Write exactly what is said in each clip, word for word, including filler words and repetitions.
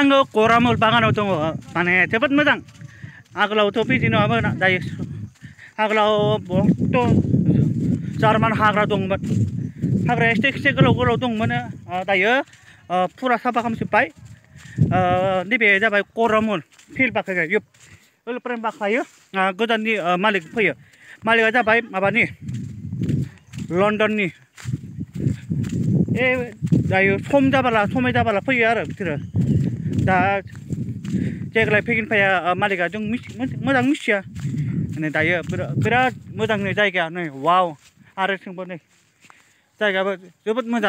आङो गरामल बागानाव दङ माने जोबोद मोजां आगोलावथ' बिदि नङामोन दायो आगोलाव बहुत जार्मान हाग्रा दंमोन हाग्राया एसे एसे गोलाव गोलाव दंमोन दायो फुरा साफा खालामजोब्बाय नैबे जाबाय गरामल फिल्ड बाखायो एलप्रेन बाखायो गोदाननि मालिक फैयो मालिकआ जाबाय माबानि लन्डननि ए दायो सम जाबाला समय जाबाला फैयो आरो बिसोरो दा देग्लाय फैगोन फैया मालिकआ जों मोजां मिथिया नै दायो बिराद मोजां नै जायगाया नै वाव आरो जोंबो नै जायगायाबो जोबोद मोजां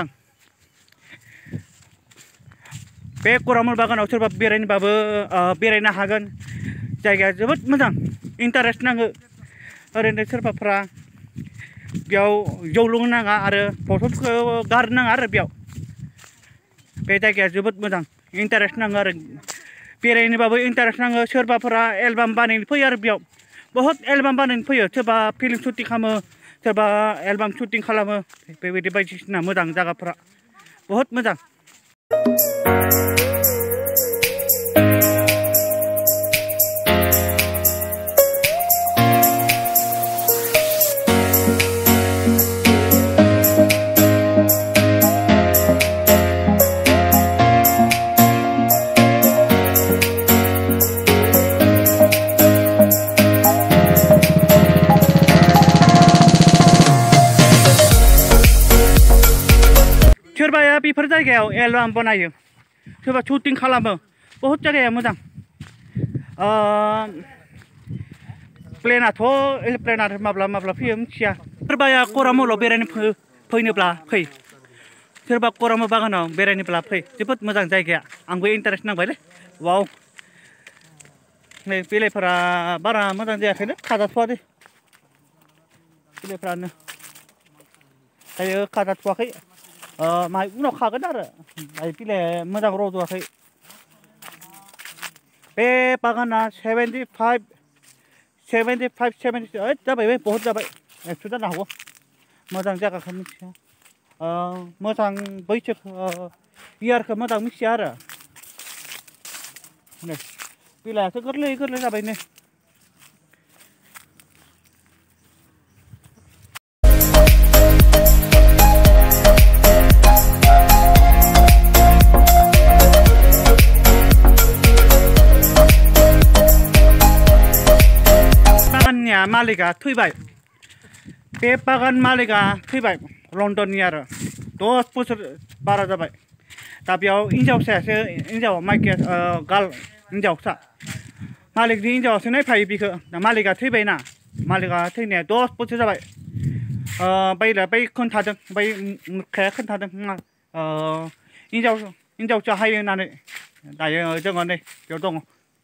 बे गरामल बागानाव सोरबा बेरायनोबाबो बेरायनो हागोन जायगाया जोबोद मोजां इन्टारेस्ट नाङो ओरैनो सोरबाफ्रा बेयाव जौ लोंनो नाङा आरो फट'फोरखौ गारनो नाङा आरो बेयाव बे जायगाया जोबोद मोजां इन्टारेस्ट नाङो आरो बेरायनोबाबो इन्टारेस्ट नाङो सोरबाफोरा एलबाम बानायनो फैयो आरो बेयाव बहुत एलबाम बानायनो फैयो सोरबा फिल्म शुटिं खालामो सोरबा एलबाम शुटिं खालामो बेबायदि बायदिसिना मोजां जायगाफ्रा बहुत मोजां सोरबाया बेफोर जायगायाव एलबाम बनायो सोरबा शुटिं खालामो बहुत जायगाया मोजां प्लेनाथ' एलप्लेन आरो माब्ला माब्ला फैयो मिथिया सोरबाया गरामलाव बेरायनो फैनोब्ला फै सोरबा गरामल बागानाव बेरायनोब्ला फै जोबोद मोजां जायगाया आंबो इन्टारेस्ट नांबायलै वाव नै बिलाइफोरा बारा मोजां जायाखैनो खाजाथ'वाखै बिलाइफ्रानो दायो खाजाथ'वाखै माहाय उनाव खागोन आरो दायो बिलाइ मोजां रज'वाखै बे बागाना seventy five seventy five seventy eight जाबाय बे बहुत जाबाय एकस' जानो हागौ मोजां जायगाखौ मिथिया मोजां बैसोखौ इयारखौ मोजां मिथिया आरो नै बिलाइआथ' गोरलै गोरलै जाबाय नै मालिकआ थैबाय बे बागान मालिकआ थैबाय लन्डननि आरो दस बोसोर बारा जाबाय दा बेयाव हिन्जावसायासो हिन्जावा माइकिया गाल हिन्जावसा मालिकनि हिन्जावासो नायफायो बिखौ दा मालिकआ थैबायना मालिकआ थैनाया दस बोसोर जाबाय बैला बै खोन्थादों बै मुखाया खोन्थादों हिन्जाव हिन्जावसा हायो होननानै दायो जोङो नै बेयाव दङ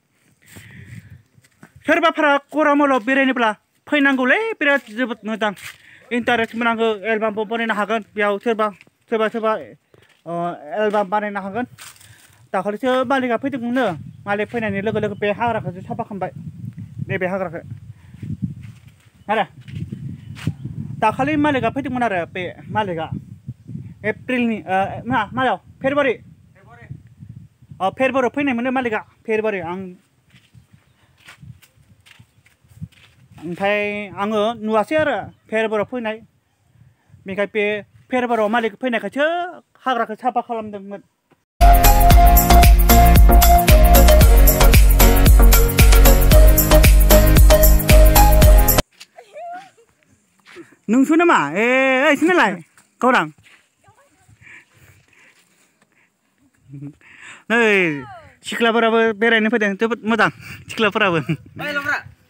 सोरबाफोरा गरामलाव बेरायनोब्ला फैनांगौलै बिराद जोबोद मोजां इन्टारेस्ट मोनांगौ एलबामबो बानायनो हागोन बेयाव सोरबा सोरबा सोरबा एलबाम बानायनो हागोन दाखालिसो मालिकआ फैदोंमोननो मालिक फैनायनि लोगो लोगो बे हाग्राखौसो साफा खालामबाय नैबे हाग्राखौ आरो दाखालि मालिकआ फैदोंमोन आरो बे मालिकआ एप्रिलनि मा मायाव फेब्रुवारि फेब्रुवारियाव फैनायमोननो मालिकआ फेब्रुवारि आं ओमफ्राय आङो नुवासै आरो फेब्रुवारियाव फैनाय बेनिखाय बे फेब्रुवारियाव मालिक फैनायखायसो हाग्राखौ साफा खालामदोंमोन नोंसो नामा ए ओइसो नालाय गौरां नै सिख्लाफोराबो बेरायनो फैदों जोबोद मोजां सिख्लाफोराबो